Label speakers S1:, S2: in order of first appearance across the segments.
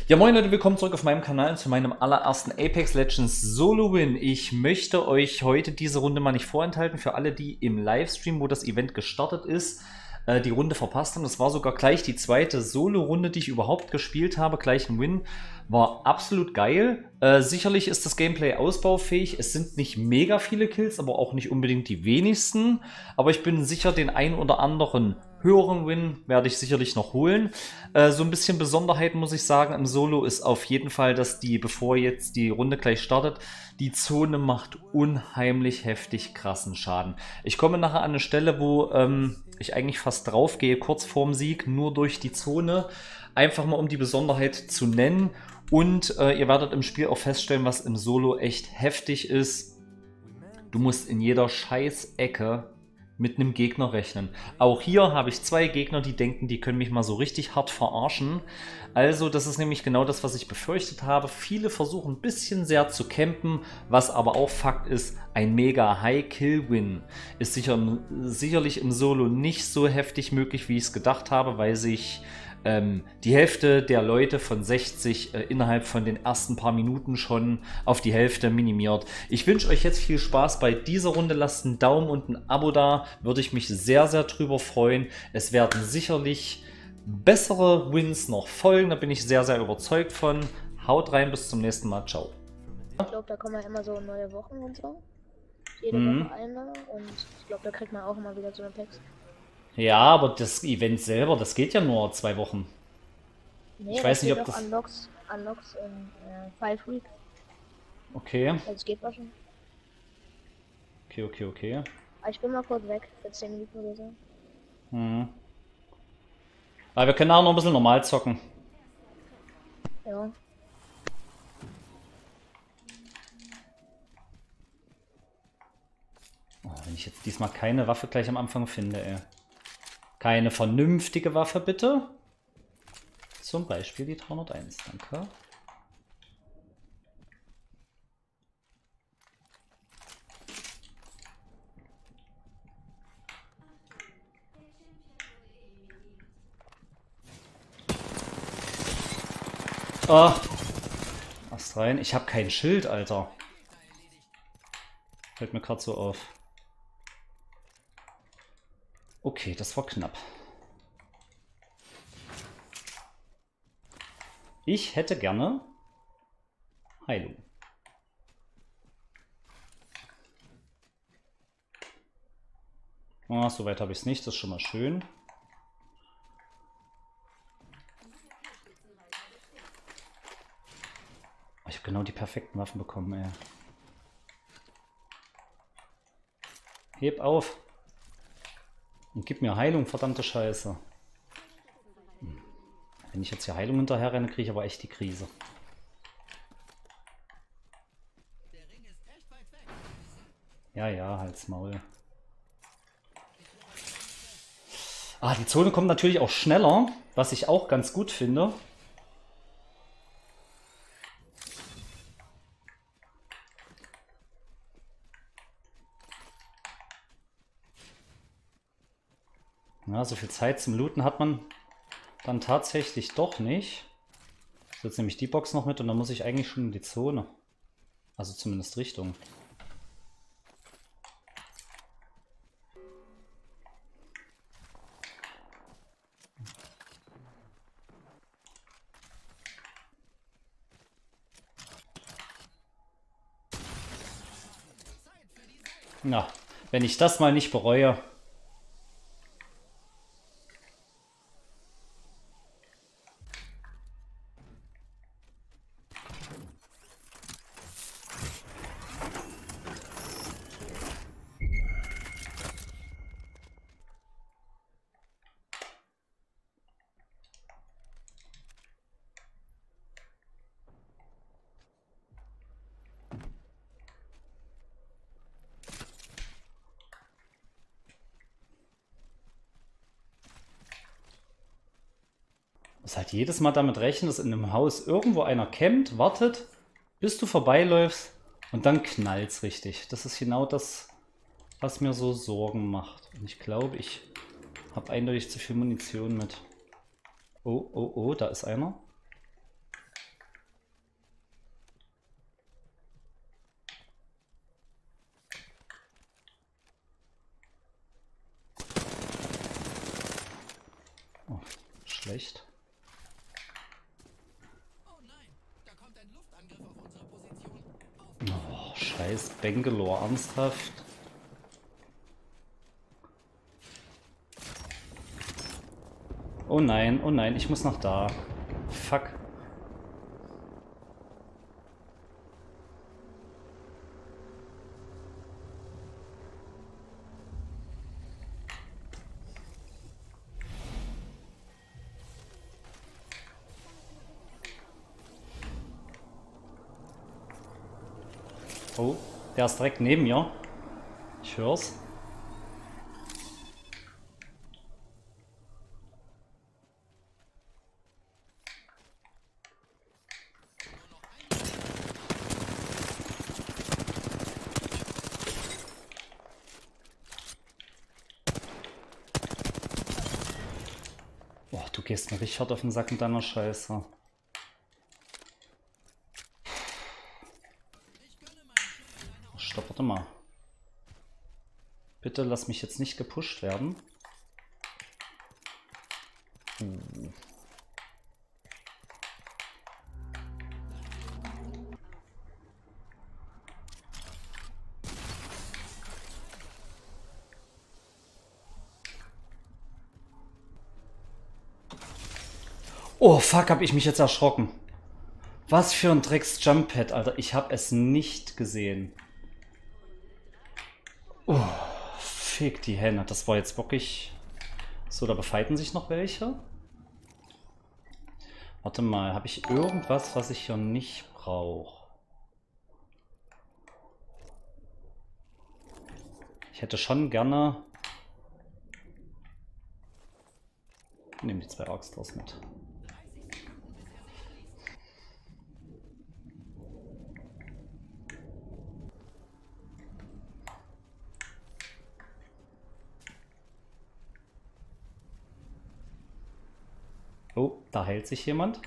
S1: Ja, moin Leute, willkommen zurück auf meinem Kanal zu meinem allerersten Apex Legends Solo-Win. Ich möchte euch heute diese Runde mal nicht vorenthalten. Für alle, die im Livestream, wo das Event gestartet ist, die Runde verpasst haben. Das war sogar gleich die zweite Solo-Runde, die ich überhaupt gespielt habe. Gleich ein Win. War absolut geil. Sicherlich ist das Gameplay ausbaufähig. Es sind nicht mega viele Kills, aber auch nicht unbedingt die wenigsten. Aber ich bin sicher, den ein oder anderen höheren Win werde ich sicherlich noch holen. So ein bisschen Besonderheit muss ich sagen im Solo ist auf jeden Fall, dass bevor jetzt die Runde gleich startet, die Zone macht unheimlich heftig krassen Schaden. Ich komme nachher an eine Stelle, wo ich eigentlich fast drauf gehe, kurz vorm Sieg, nur durch die Zone. Einfach mal um die Besonderheit zu nennen. Und ihr werdet im Spiel auch feststellen, was im Solo echt heftig ist. Du musst in jeder Scheiß-Ecke mit einem Gegner rechnen. Auch hier habe ich zwei Gegner, die denken, die können mich mal so richtig hart verarschen. Also das ist nämlich genau das, was ich befürchtet habe. Viele versuchen ein bisschen sehr zu campen, was aber auch Fakt ist, ein mega High-Kill-Win ist sicherlich im Solo nicht so heftig möglich, wie ich es gedacht habe, weil sich die Hälfte der Leute von 60 innerhalb von den ersten paar Minuten schon auf die Hälfte minimiert. Ich wünsche euch jetzt viel Spaß bei dieser Runde. Lasst einen Daumen und ein Abo da. Würde ich mich sehr, sehr drüber freuen. Es werden sicherlich bessere Wins noch folgen. Da bin ich sehr, sehr überzeugt von. Haut rein, bis zum nächsten Mal. Ciao.
S2: Ich glaube, da kommen ja immer so neue Wochen und so. Jede Woche eine. Und ich glaube, da kriegt man auch immer wieder so eine Packs.
S1: Ja, aber das Event selber, das geht ja nur 2 Wochen.
S2: Nee,
S1: Ich weiß nicht, ob
S2: das... Unlocks in 5 Weeks.
S1: Okay.
S2: Also es geht wahrscheinlich.
S1: Okay.
S2: Aber ich bin mal kurz weg, für 10 Minuten oder so.
S1: Aber wir können auch noch ein bisschen normal zocken.
S2: Ja.
S1: Oh, wenn ich jetzt diesmal keine Waffe gleich am Anfang finde, ey. Keine vernünftige Waffe, bitte. Zum Beispiel die 301, danke. Oh. Ast rein. Ich habe kein Schild, Alter. Fällt mir gerade so auf. Okay, das war knapp. Ich hätte gerne Heilung. Oh, soweit habe ich es nicht, das ist schon mal schön. Ich habe genau die perfekten Waffen bekommen, ey. Heb auf. Und gib mir Heilung, verdammte Scheiße. Wenn ich jetzt hier Heilung hinterher renne, kriege ich aber echt die Krise. Ja, halt's Maul. Ah, die Zone kommt natürlich auch schneller, was ich auch ganz gut finde. Ja, so viel Zeit zum Looten hat man dann tatsächlich doch nicht. So, jetzt nehme ich die Box noch mit und dann muss ich eigentlich schon in die Zone. Also zumindest Richtung. Na, wenn ich das mal nicht bereue. Muss halt jedes Mal damit rechnen, dass in einem Haus irgendwo einer campt, wartet, bis du vorbeiläufst und dann knallt's richtig. Das ist genau das, was mir so Sorgen macht. Und ich glaube, ich habe eindeutig zu viel Munition mit. Oh, da ist einer. schlecht. Oh, scheiß Bangalore, ernsthaft. Oh nein, ich muss noch da. Fuck. Oh, der ist direkt neben mir. Ich hör's. Boah, du gehst mir richtig hart auf den Sack mit deiner Scheiße. Stopp, warte mal. Bitte lass mich jetzt nicht gepusht werden. Oh fuck, hab ich mich jetzt erschrocken. Was für ein Drecks-Jump-Pad, Alter. Ich hab es nicht gesehen. Oh, fick die Hände. Das war jetzt wirklich... So, da befighten sich noch welche. Warte mal, habe ich irgendwas, was ich hier nicht brauche? Ich hätte schon gerne... Ich nehme die 2 Arcstars mit. Oh, da heilt sich jemand.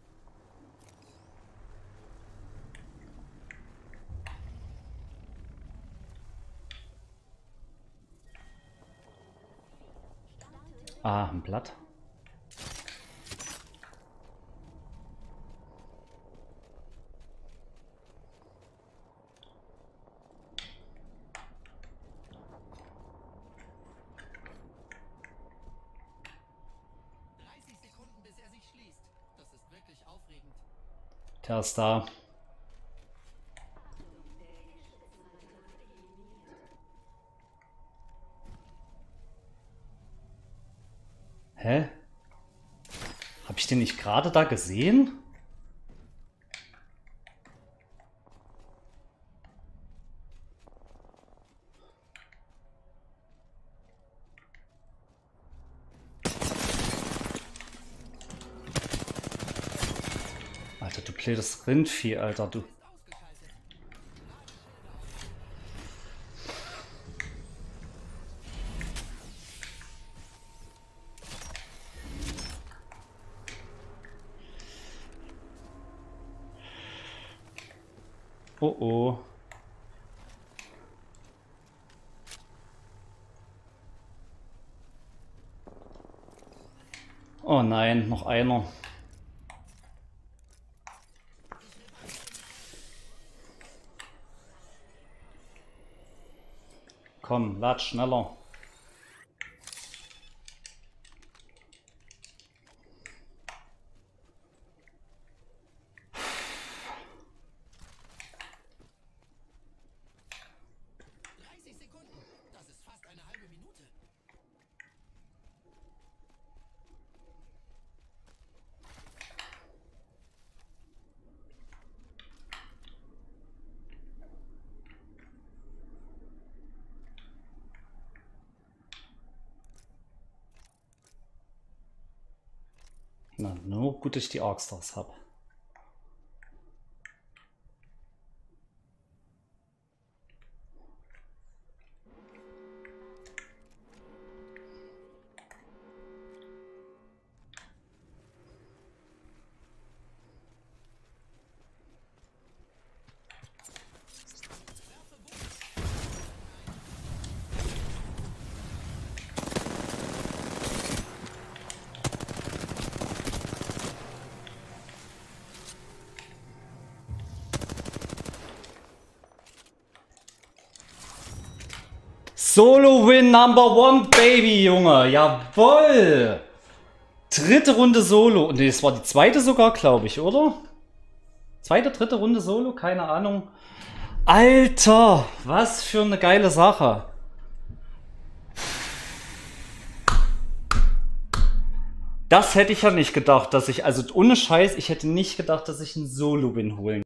S1: Ah, ein Blatt. Der ist da. Hä? Habe ich den nicht gerade da gesehen? Alter, du blödes Rindvieh, Alter, du. Oh oh. Oh nein, noch einer. Komm, lad schneller. Na, nur gut, dass ich die Arcstars habe. Solo-Win Number 1, Baby, Junge. Jawoll. Dritte Runde Solo. Und das war die zweite sogar, glaube ich, oder? Zweite, dritte Runde Solo? Keine Ahnung. Alter, was für eine geile Sache. Das hätte ich ja nicht gedacht, dass ich, also ohne Scheiß, ich hätte nicht gedacht, dass ich einen Solo-Win holen kann.